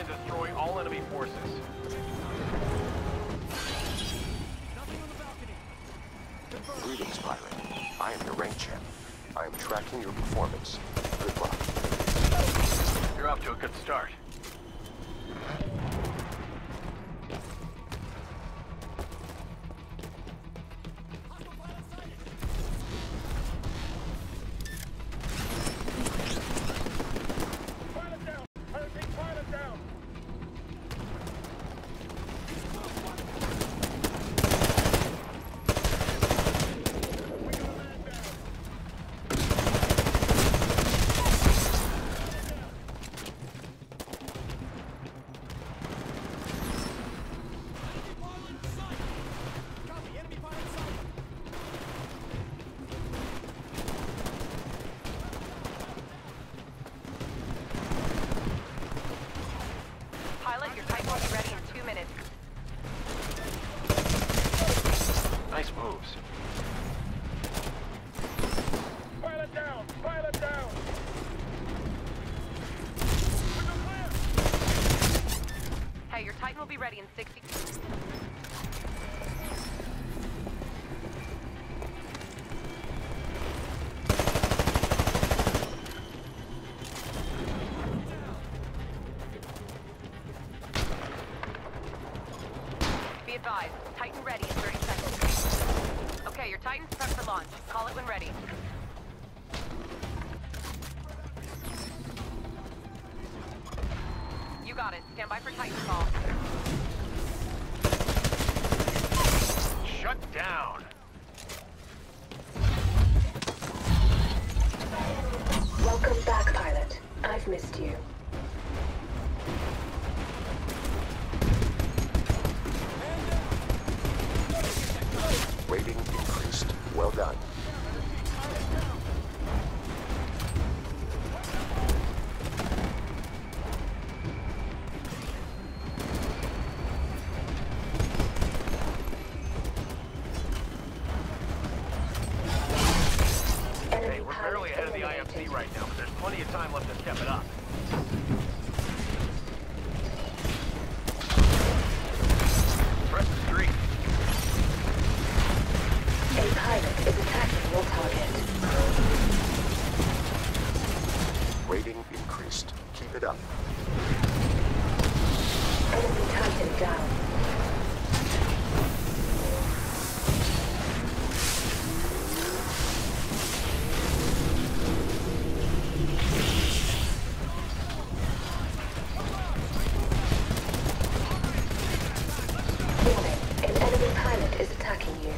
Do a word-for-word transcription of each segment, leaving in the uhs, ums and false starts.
and destroy all enemy forces. Nothing on the balcony. Confirmed. Greetings, pilot. I am your rank champ. I am tracking your performance. Good luck. You're off to a good start. Nice moves. Pilot down! Pilot down! Hey, your Titan will be ready in sixty... Be advised, Titan ready in thirty seconds. Okay, your Titan's prepped for launch. Call it when ready. You got it. Stand by for Titan call. Shut down. Welcome back, pilot. I've missed you. Rating increased. Well done. Hey, we're barely ahead of the I M C right now, but there's plenty of time left to step it up. Press the street. A pilot is attacking your target. Rating increased. Keep it up. Enemy Titan down. Warning, an enemy pilot is attacking you.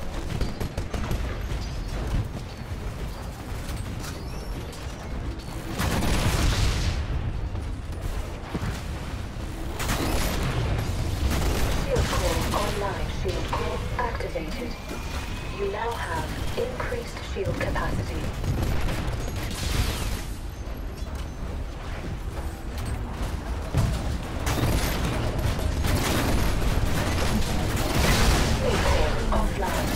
Shield core online. Shield core activated. You now have increased shield capacity. Shield core offline.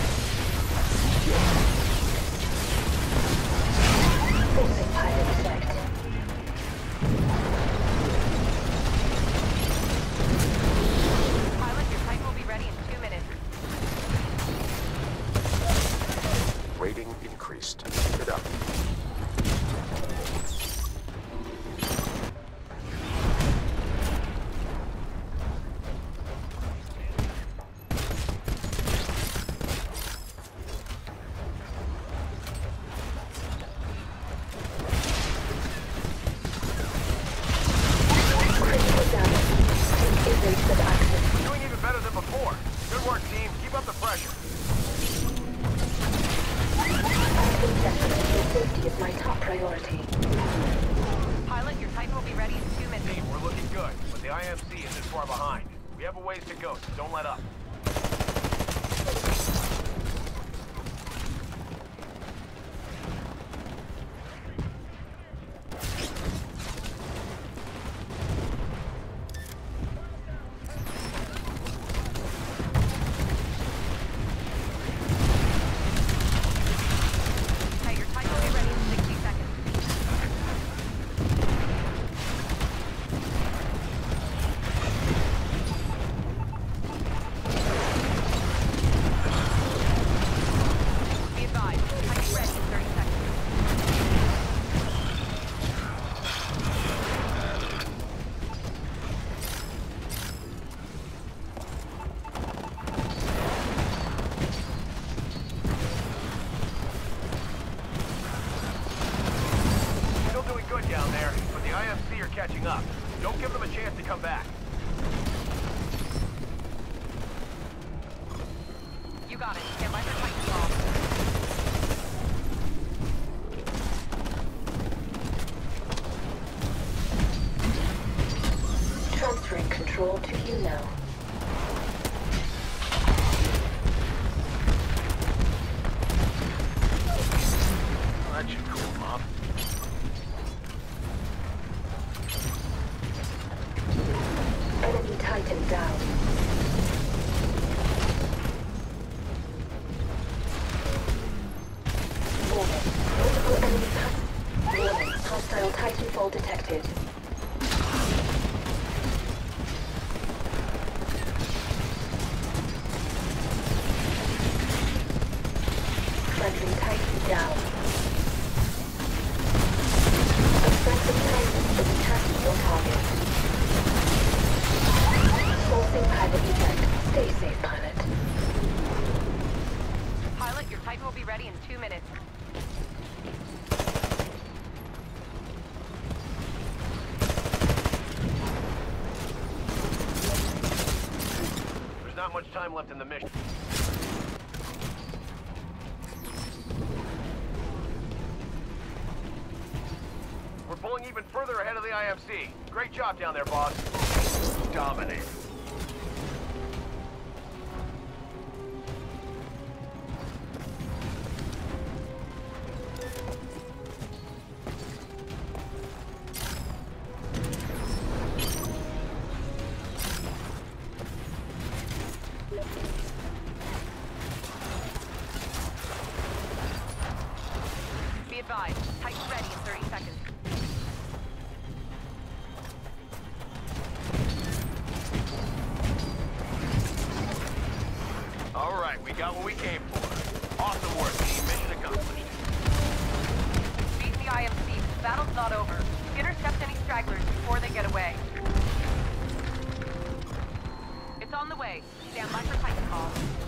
Forcing pilot select. Pilot, your Titan will be ready in two minutes. Rating increased. Keep it up. Critical damage. Take evasive action. Doing even better than before. Good work, team. Keep up the pressure. Acting definite. Your safety is my top priority. Pilot, your Titan will be ready in two minutes. Team, we're looking good, but the I M C isn't far behind. We have a ways to go, so don't let up. Hey, your Titan will be ready in sixty seconds. Don't give them a chance to come back. You got it. Stand by for Titanfall. Transferring control to you now. That should cool them off. Enemy Titan down. Warning. Multiple enemy pa- Warning. Hostile Titanfall detected. Friendly Titan down. A friendly Titan is attacking your target. Forcing pilot eject. Stay safe, pilot. Pilot, your Titan will be ready in two minutes. There's not much time left in the mission. We're pulling even further ahead of the I M C. Great job down there, boss. Dominate. Be advised, Titan's ready in thirty seconds. All right, we got what we came for. Awesome work, team. Mission accomplished. Beat the I M C. The battle's not over. Intercept any stragglers before they get away. It's on the way. Stand by for Titanfall.